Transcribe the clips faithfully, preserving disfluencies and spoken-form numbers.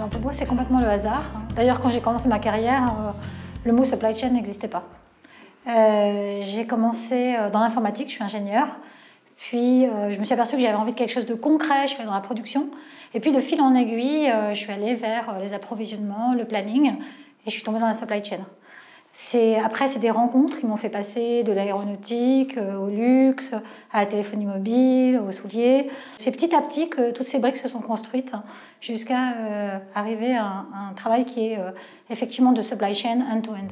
Alors pour moi, c'est complètement le hasard. D'ailleurs, quand j'ai commencé ma carrière, euh, le mot supply chain n'existait pas. Euh, j'ai commencé dans l'informatique, je suis ingénieure. Puis euh, je me suis aperçue que j'avais envie de quelque chose de concret, je suis dans la production. Et puis de fil en aiguille, euh, je suis allée vers les approvisionnements, le planning, et je suis tombée dans la supply chain. Après, c'est des rencontres qui m'ont fait passer de l'aéronautique euh, au luxe, à la téléphonie mobile, aux souliers. C'est petit à petit que toutes ces briques se sont construites hein, jusqu'à euh, arriver à un, à un travail qui est euh, effectivement de supply chain end-to-end.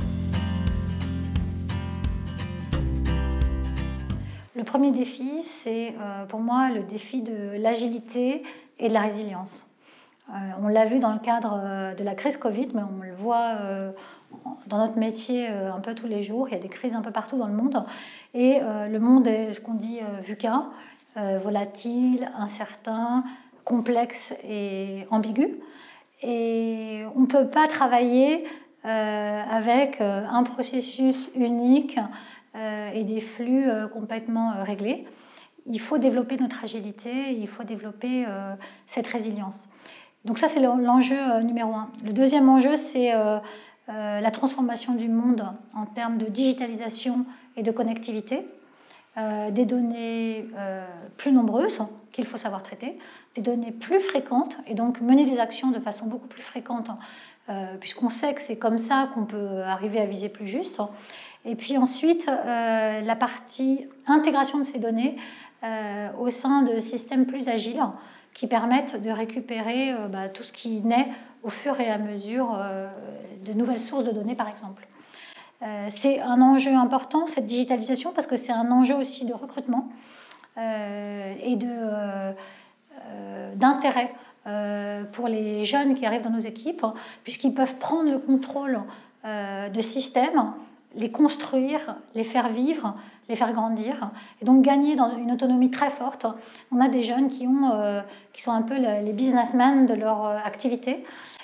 Le premier défi, c'est euh, pour moi le défi de l'agilité et de la résilience. Euh, on l'a vu dans le cadre euh, de la crise Covid, mais on le voit euh, dans notre métier euh, un peu tous les jours. Il y a des crises un peu partout dans le monde. Et euh, le monde est ce qu'on dit euh, VUCA, euh, volatile, incertain, complexe et ambigu. Et on ne peut pas travailler euh, avec euh, un processus unique euh, et des flux euh, complètement euh, réglés. Il faut développer notre agilité, il faut développer euh, cette résilience. Donc ça, c'est l'enjeu euh, numéro un. Le deuxième enjeu, c'est euh, euh, la transformation du monde en termes de digitalisation et de connectivité. Euh, des données euh, plus nombreuses qu'il faut savoir traiter, des données plus fréquentes et donc mener des actions de façon beaucoup plus fréquente euh, puisqu'on sait que c'est comme ça qu'on peut arriver à viser plus juste. Et puis ensuite, euh, la partie intégration de ces données euh, au sein de systèmes plus agiles qui permettent de récupérer euh, bah, tout ce qui naît au fur et à mesure euh, de nouvelles sources de données, par exemple. Euh, c'est un enjeu important, cette digitalisation, parce que c'est un enjeu aussi de recrutement euh, et de, euh, euh, d'intérêt euh, pour les jeunes qui arrivent dans nos équipes, puisqu'ils peuvent prendre le contrôle euh, de systèmes, les construire, les faire vivre, les faire grandir, et donc gagner dans une autonomie très forte. On a des jeunes qui, ont, euh, qui sont un peu les businessmen de leur activité,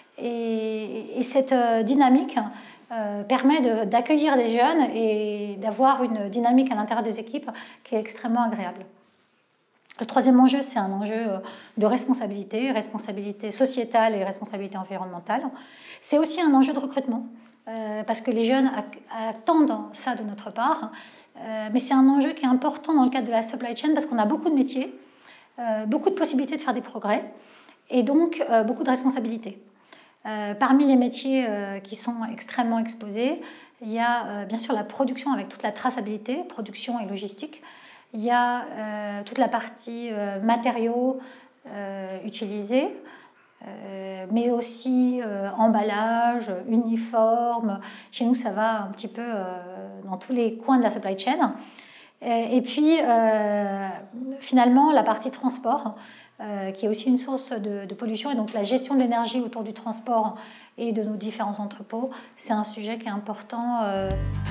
et, et cette euh, dynamique Euh, permet d'accueillir des jeunes et d'avoir une dynamique à l'intérieur des équipes qui est extrêmement agréable. Le troisième enjeu, c'est un enjeu de responsabilité, responsabilité sociétale et responsabilité environnementale. C'est aussi un enjeu de recrutement, euh, parce que les jeunes attendent ça de notre part, euh, mais c'est un enjeu qui est important dans le cadre de la supply chain parce qu'on a beaucoup de métiers, euh, beaucoup de possibilités de faire des progrès et donc euh, beaucoup de responsabilités. Euh, parmi les métiers euh, qui sont extrêmement exposés, il y a euh, bien sûr la production avec toute la traçabilité, production et logistique. Il y a euh, toute la partie euh, matériaux euh, utilisés, euh, mais aussi euh, emballage, uniforme. Chez nous, ça va un petit peu euh, dans tous les coins de la supply chain. Et, et puis, euh, finalement, la partie transport, Euh, qui est aussi une source de, de pollution. Et donc la gestion de l'énergie autour du transport et de nos différents entrepôts, c'est un sujet qui est important. Euh...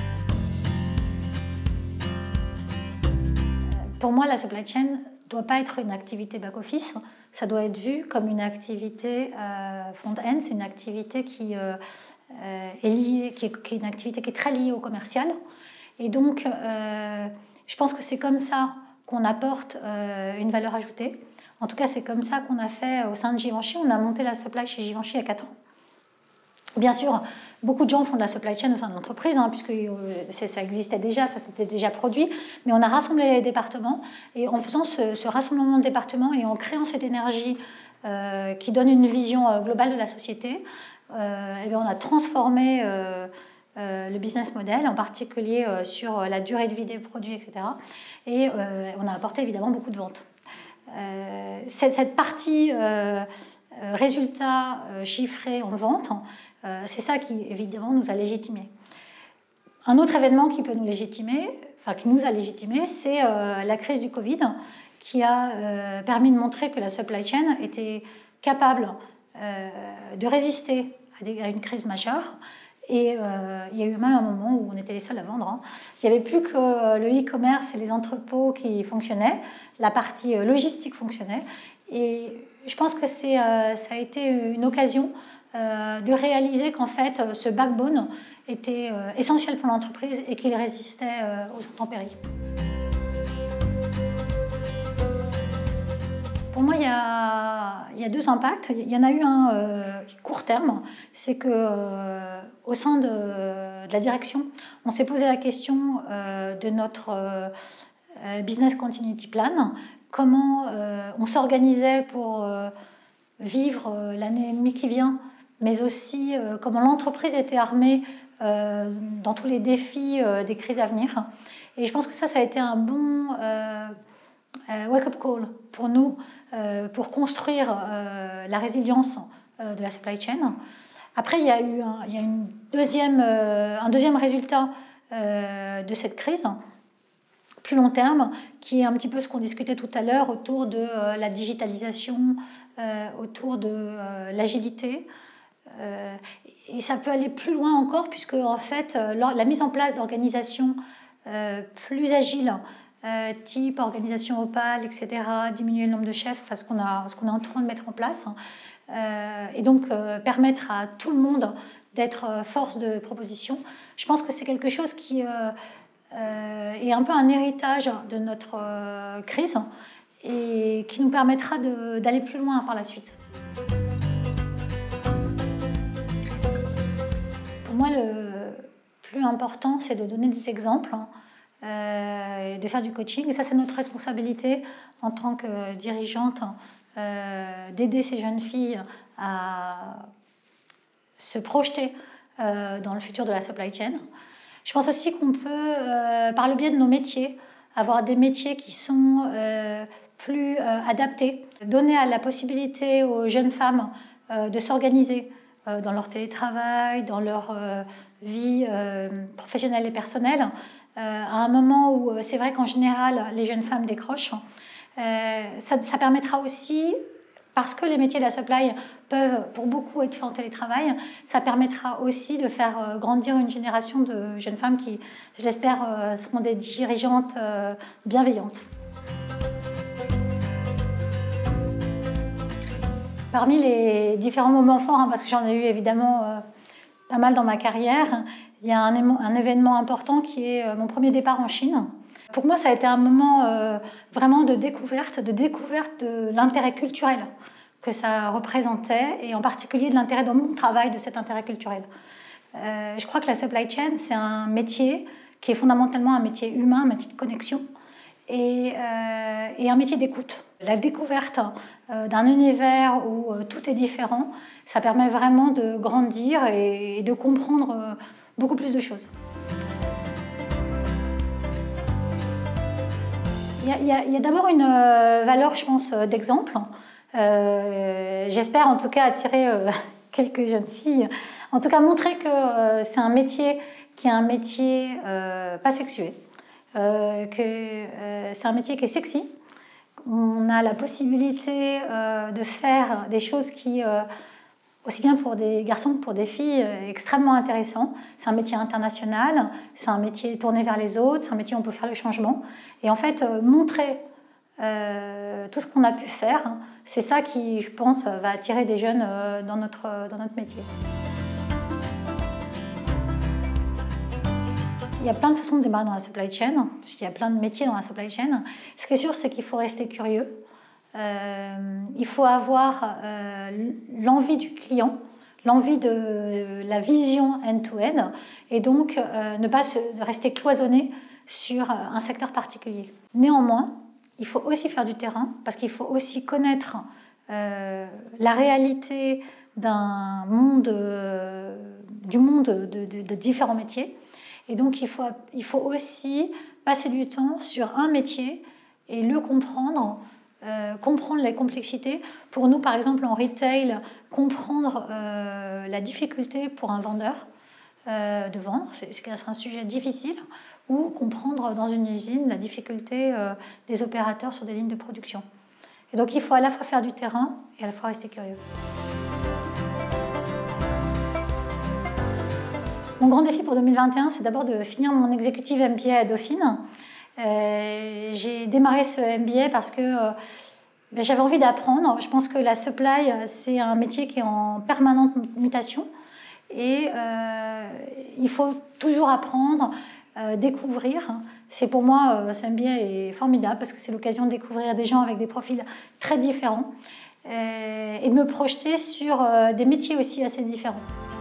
Pour moi, la supply chain ne doit pas être une activité back-office, ça doit être vu comme une activité euh, front-end, c'est une activité qui, euh, est liée, qui, est, qui est une activité qui est très liée au commercial. Et donc, euh, je pense que c'est comme ça qu'on apporte euh, une valeur ajoutée. En tout cas, c'est comme ça qu'on a fait au sein de Givenchy. On a monté la supply chez Givenchy il y a quatre ans. Bien sûr, beaucoup de gens font de la supply chain au sein de l'entreprise, hein, puisque ça existait déjà, ça s'était déjà produit. Mais on a rassemblé les départements. Et en faisant ce, ce rassemblement de départements et en créant cette énergie euh, qui donne une vision euh, globale de la société, euh, et bien on a transformé euh, euh, le business model, en particulier euh, sur la durée de vie des produits, et cetera. Et euh, on a apporté évidemment beaucoup de ventes. Euh, cette, cette partie euh, euh, résultat euh, chiffré en vente, euh, c'est ça qui évidemment nous a légitimés. Un autre événement qui peut nous légitimer, enfin qui nous a légitimés, c'est euh, la crise du Covid, qui a euh, permis de montrer que la supply chain était capable euh, de résister à, des, à une crise majeure. Et euh, il y a eu même un moment où on était les seuls à vendre. Hein. Il n'y avait plus que le e-commerce et les entrepôts qui fonctionnaient. La partie logistique fonctionnait. Et je pense que c'est, euh, ça a été une occasion euh, de réaliser qu'en fait, ce backbone était euh, essentiel pour l'entreprise et qu'il résistait euh, aux intempéries. Pour moi, il y a, il y a deux impacts. Il y en a eu un euh, court terme, c'est que euh, au sein de, de la direction, on s'est posé la question euh, de notre euh, business continuity plan, comment euh, on s'organisait pour euh, vivre euh, l'année et demie qui vient, mais aussi euh, comment l'entreprise était armée euh, dans tous les défis euh, des crises à venir. Et je pense que ça, ça a été un bon euh, euh, wake-up call pour nous, euh, pour construire euh, la résilience euh, de la supply chain. Après, il y a eu un, il y a une deuxième, euh, un deuxième résultat euh, de cette crise, plus long terme, qui est un petit peu ce qu'on discutait tout à l'heure autour de euh, la digitalisation, euh, autour de euh, l'agilité. Euh, et ça peut aller plus loin encore, puisque en fait, euh, la mise en place d'organisations euh, plus agiles, euh, type organisation Opal, et cetera, diminuer le nombre de chefs, enfin, ce qu'on a, ce qu'on est en train de mettre en place, euh, et donc euh, permettre à tout le monde d'être force de proposition. Je pense que c'est quelque chose qui euh, euh, est un peu un héritage de notre euh, crise et qui nous permettra d'aller plus loin par la suite. Pour moi, le plus important, c'est de donner des exemples, euh, de faire du coaching. Et ça, c'est notre responsabilité en tant que dirigeante, euh, d'aider ces jeunes filles à se projeter euh, dans le futur de la supply chain. Je pense aussi qu'on peut, euh, par le biais de nos métiers, avoir des métiers qui sont euh, plus euh, adaptés, donner à la possibilité aux jeunes femmes euh, de s'organiser euh, dans leur télétravail, dans leur euh, vie euh, professionnelle et personnelle, euh, à un moment où c'est vrai qu'en général les jeunes femmes décrochent. Euh, ça, ça permettra aussi, parce que les métiers de la supply peuvent pour beaucoup être faits en télétravail, ça permettra aussi de faire grandir une génération de jeunes femmes qui, je l'espère, seront des dirigeantes bienveillantes. Parmi les différents moments forts, hein, parce que j'en ai eu évidemment euh, pas mal dans ma carrière, il y a un, un événement important qui est euh, mon premier départ en Chine. Pour moi, ça a été un moment euh, vraiment de découverte, de découverte de l'intérêt culturel que ça représentait, et en particulier de l'intérêt dans mon travail de cet intérêt culturel. Euh, je crois que la supply chain, c'est un métier qui est fondamentalement un métier humain, un métier de connexion, et, euh, et un métier d'écoute. La découverte euh, d'un univers où euh, tout est différent, ça permet vraiment de grandir et, et de comprendre euh, beaucoup plus de choses. Il y a, a, a d'abord une euh, valeur, je pense, d'exemple. Euh, J'espère en tout cas attirer euh, quelques jeunes filles. En tout cas, montrer que euh, c'est un métier qui est un métier euh, pas sexué, euh, que euh, c'est un métier qui est sexy. On a la possibilité euh, de faire des choses qui, euh, aussi bien pour des garçons que pour des filles, euh, extrêmement intéressant. C'est un métier international, c'est un métier tourné vers les autres, c'est un métier où on peut faire le changement. Et en fait, euh, montrer euh, tout ce qu'on a pu faire, c'est ça qui, je pense, va attirer des jeunes euh, dans, notre, euh, dans notre métier. Il y a plein de façons de démarrer dans la supply chain, parce qu'il y a plein de métiers dans la supply chain. Ce qui est sûr, c'est qu'il faut rester curieux. Euh, il faut avoir euh, l'envie du client, l'envie de euh, la vision end-to-end, et donc euh, ne pas se, rester cloisonné sur un secteur particulier. Néanmoins, il faut aussi faire du terrain, parce qu'il faut aussi connaître euh, la réalité d'un monde, euh, du monde de, de, de différents métiers. Et donc, il faut, il faut aussi passer du temps sur un métier et le comprendre, euh, comprendre les complexités. Pour nous, par exemple, en retail, comprendre euh, la difficulté pour un vendeur euh, de vendre, c'est un sujet difficile, ou comprendre dans une usine la difficulté euh, des opérateurs sur des lignes de production. Et donc, il faut à la fois faire du terrain et à la fois rester curieux. Mon grand défi pour deux mille vingt et un, c'est d'abord de finir mon executive M B A à Dauphine. Euh, J'ai démarré ce M B A parce que euh, ben, j'avais envie d'apprendre. Je pense que la supply, c'est un métier qui est en permanente mutation. Et euh, il faut toujours apprendre, euh, découvrir. C'est pour moi, euh, ce M B A est formidable parce que c'est l'occasion de découvrir des gens avec des profils très différents. et, et de me projeter sur des métiers aussi assez différents.